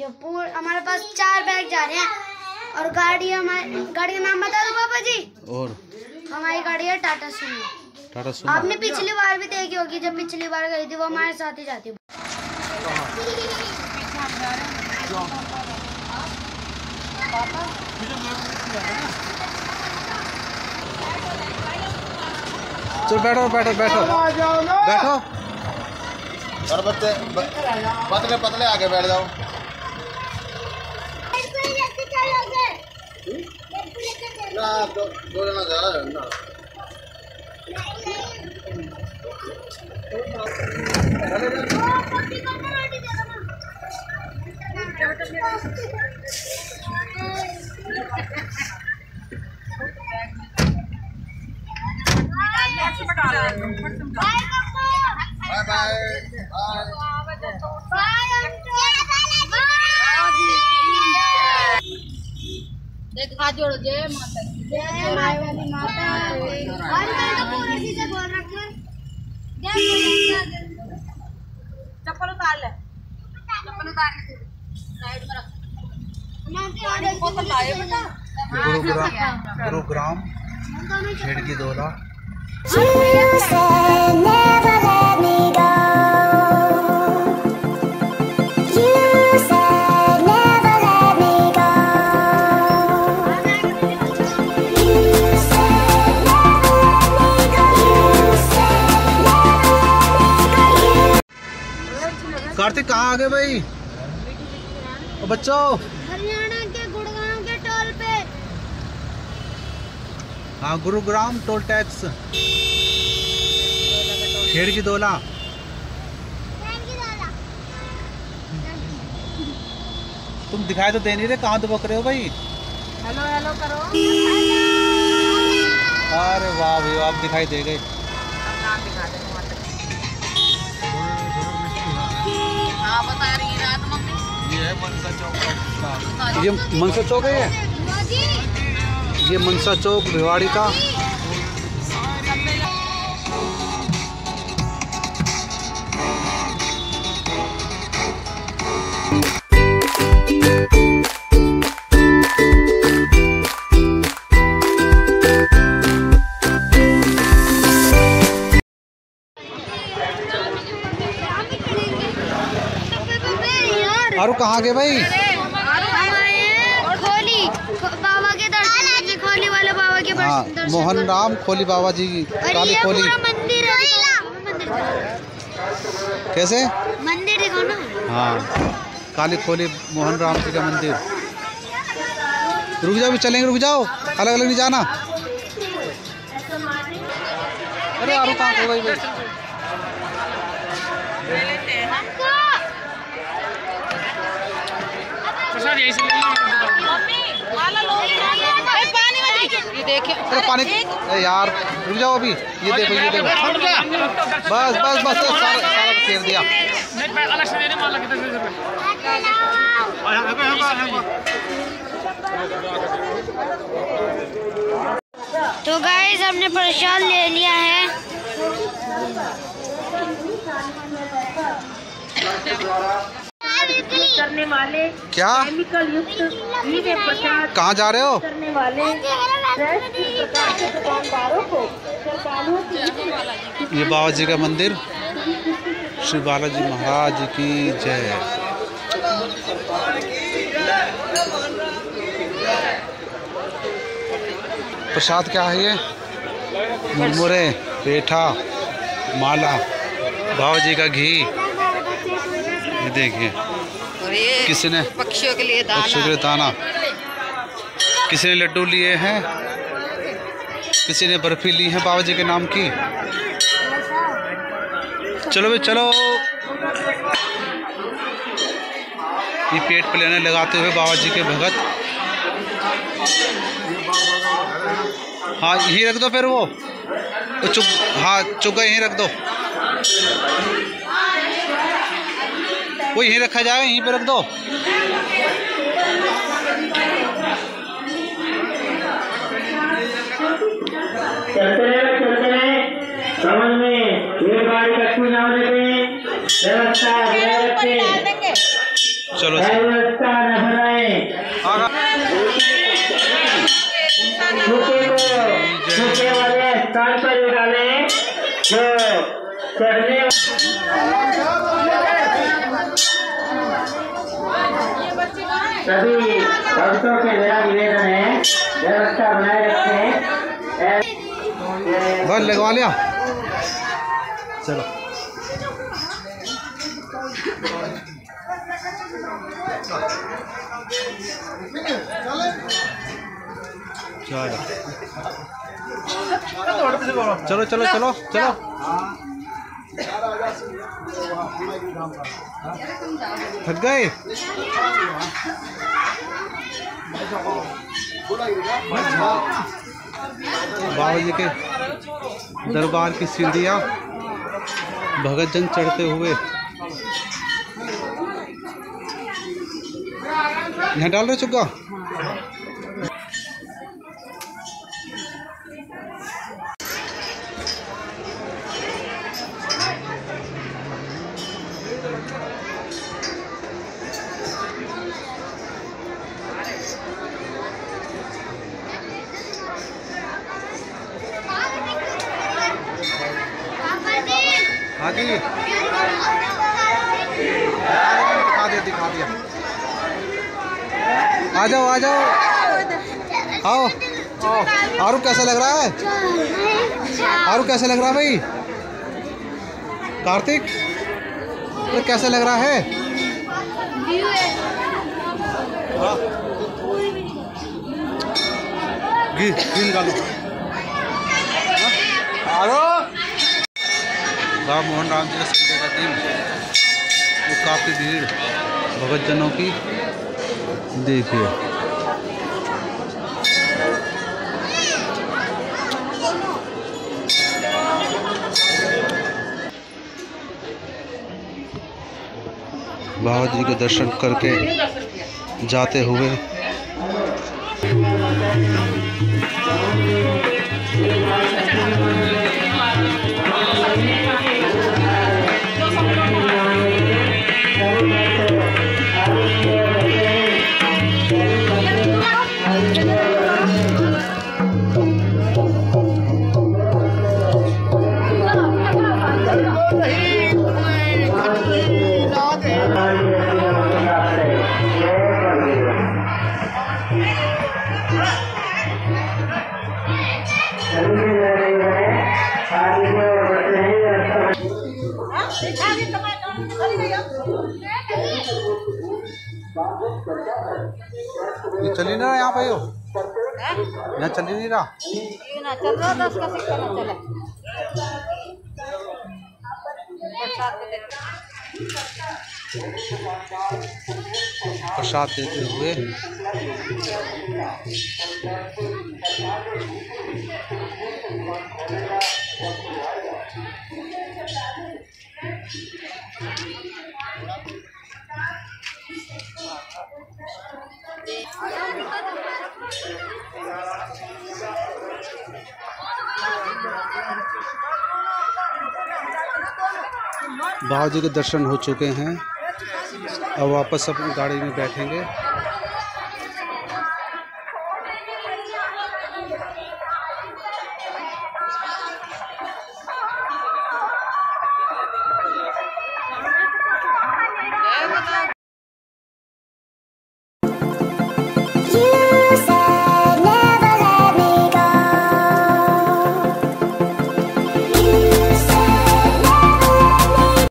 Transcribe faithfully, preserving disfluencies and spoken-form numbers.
देखिए पूरे हमारे पास चार बैग जा रहे हैं और गाड़ी हमारी गाड़ी का नाम बता दो पापा जी। और हमारी गाड़ी है टाटा सुमो। टाटा सुमो आपने पिछली बार भी देखी होगी, जब पिछली बार गई थी वो हमारे साथ ही जाती। चलो बैठो बैठो बैठो बैठो और बच्चे पतले पतले आगे बैठ जाओ। ना दो दो जना जा रहे हैं ना। बाय बाय देख हाथ जोड़ो, जय माता दी, जय माता दी माता। और मैं तो पूरा चीज़ बोल रखा है। चप्पल उतार ले, चप्पल उतार के साइड में रख। मैं बोतल लाए बेटा। गुरुग्राम गुरुग्राम खिड़की दोला। कार्तिक कहाँ आ गए भाई? ओ बच्चों, हरियाणा के गुड़गांव के टोल पे। हाँ गुरुग्राम टोल टैक्स खिड़की दोला। तुम दिखाई तो दे नहीं रहे, कहाँ दुबक रहे हो भाई? हेलो हेलो करो। अरे वाह भाई आप दिखाई दे गए। नाम दिखा दे हाँ बता रही है रात मम्मी। ये है मनसा चौक। ये मनसा चौक है, ये मनसा चौक भिवाड़ी का। आरू कहाँ गए भाई? खोली बाबा के दर्शन, खोली वाले बाबा के हाँ दर्शन। मोहन राम खोली बाबा जी की काली खोली। मंदिर कैसे मंदिर देखो ना। हाँ काली खोली मोहन राम जी का मंदिर। रुक जाओ भी चलेंगे, रुक जाओ, अलग अलग नहीं जाना। अरे आरू कहाँ गए भाई? ये देखे अरे पानी, अरे यार रुक जाओ अभी। ये देखो ये देखो, बस बस बस सारा सारा फेर दिया। तो गाइस हमने प्रसाद ले लिया है। करने वाले क्या केमिकल युक्त घी में प्रसाद कहाँ जा रहे हो? करने वाले प्रकार के दुकानदारों को श्रद्धालुओं की ये बाबा जी का मंदिर, श्री बालाजी महाराज की जय। प्रसाद क्या है ये? मुरमुरे, पेठा, माला, बाबा जी का घी। ये देखिए किसी ने पक्षियों के लिए दाना, पक्षियों के लिए दाना, किसी ने लड्डू लिए हैं, किसी ने बर्फी ली है बाबा जी के नाम की। चलो भाई चलो, ये पेट पे लेने लगाते हुए बाबा जी के भगत। हाँ यहीं रख दो फिर वो चुप, हाँ चुग्गा यहीं रख दो, वो यहीं रखा जाएगा, यहीं पे रख दो। चलते रहे चलते रहे समझ में ये गाड़ी कश्मीर ना होने पे व्यवस्था चलो व्यवस्था जो चढ़ने सभी भक्तों के मेरा निवेदन है व्यवस्था बनाए रखें। बस लगवा लिया, चलो। चलो चलो चलो चलो। थक गए? बाबा जी के दरबार की सीढ़ियाँ भगत जन चढ़ते हुए यहाँ डाल रहे चुका। हाँ जी, दिखा दिया दिखा दिया। आ जाओ आ जाओ, आओ आओ। आरू कैसा लग रहा है? आरू कैसा लग रहा है भाई? कार्तिक तो कैसा लग रहा है? घी घी निकालो। आरो बाबा मोहन राम जी का संडे का दिन, वो काफ़ी भीड़ भगत जनों की देखिए। बाबा जी के दर्शन करके जाते हुए ये चल ही नहीं रहा यहाँ पे, हो यहाँ चल ही नहीं रहा। ये ना चल रहा, दस का सिक्का ना चले। प्रसाद देते हुए बाबा जी के दर्शन हो चुके हैं। अब वापस अपनी गाड़ी में बैठेंगे।